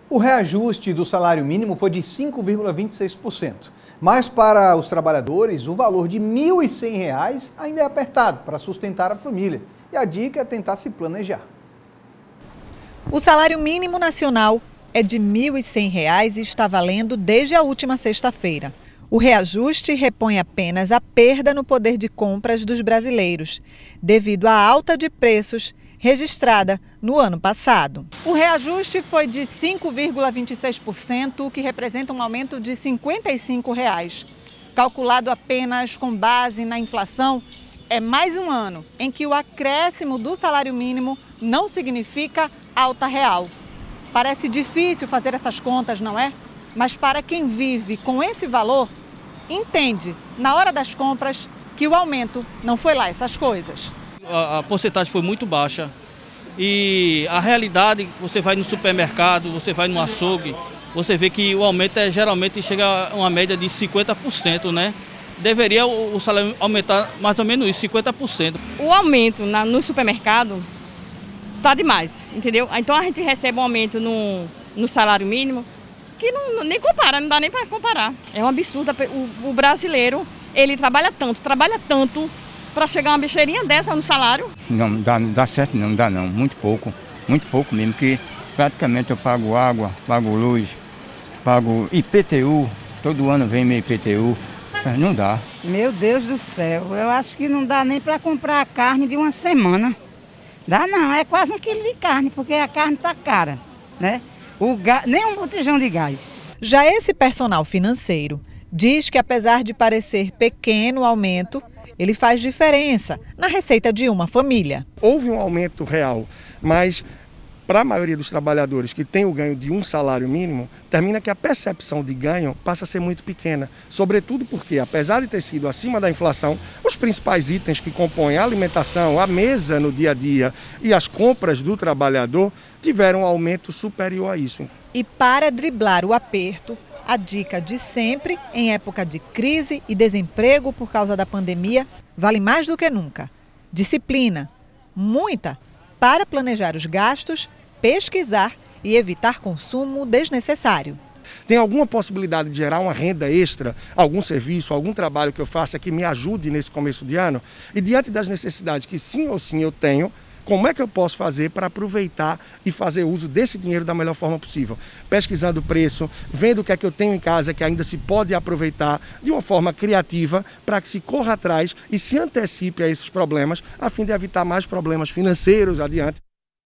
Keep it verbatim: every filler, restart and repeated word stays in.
O reajuste do salário mínimo foi de cinco vírgula vinte e seis por cento. Mas para os trabalhadores, o valor de mil e cem reais ainda é apertado para sustentar a família. E a dica é tentar se planejar. O salário mínimo nacional é de mil e cem reais e está valendo desde a última sexta-feira. O reajuste repõe apenas a perda no poder de compras dos brasileiros, devido à alta de preços registrada no ano passado. O reajuste foi de cinco vírgula vinte e seis por cento, o que representa um aumento de cinquenta e cinco reais. Calculado apenas com base na inflação, é mais um ano em que o acréscimo do salário mínimo não significa alta real. Parece difícil fazer essas contas, não é? Mas para quem vive com esse valor, entende, na hora das compras, que o aumento não foi lá essas coisas. A, a porcentagem foi muito baixa e a realidade, você vai no supermercado, você vai no açougue, você vê que o aumento é, geralmente chega a uma média de cinquenta por cento, né? Deveria o, o salário aumentar mais ou menos isso, cinquenta por cento. O aumento na, no supermercado tá demais, entendeu? Então a gente recebe um aumento no, no salário mínimo que não, nem compara, não dá nem para comparar. É um absurdo. O, o brasileiro, ele trabalha tanto, trabalha tanto para chegar uma besteirinha dessa no salário. Não dá, não dá certo não, dá não, muito pouco, muito pouco mesmo, porque praticamente eu pago água, pago luz, pago I P T U, todo ano vem meu I P T U, mas não dá. Meu Deus do céu, eu acho que não dá nem para comprar a carne de uma semana. Dá não, é quase um quilo de carne, porque a carne está cara, né? O ga... Nem um botijão de gás. Já esse personal financeiro diz que, apesar de parecer pequeno o aumento, ele faz diferença na receita de uma família. Houve um aumento real, mas para a maioria dos trabalhadores que tem o ganho de um salário mínimo, termina que a percepção de ganho passa a ser muito pequena. Sobretudo porque, apesar de ter sido acima da inflação, os principais itens que compõem a alimentação, a mesa no dia a dia e as compras do trabalhador tiveram um aumento superior a isso. E para driblar o aperto, a dica de sempre, em época de crise e desemprego por causa da pandemia, vale mais do que nunca. Disciplina, muita, para planejar os gastos, pesquisar e evitar consumo desnecessário. Tem alguma possibilidade de gerar uma renda extra, algum serviço, algum trabalho que eu faça que me ajude nesse começo de ano? E diante das necessidades que sim ou sim eu tenho, como é que eu posso fazer para aproveitar e fazer uso desse dinheiro da melhor forma possível? Pesquisando o preço, vendo o que é que eu tenho em casa que ainda se pode aproveitar de uma forma criativa para que se corra atrás e se antecipe a esses problemas, a fim de evitar mais problemas financeiros adiante.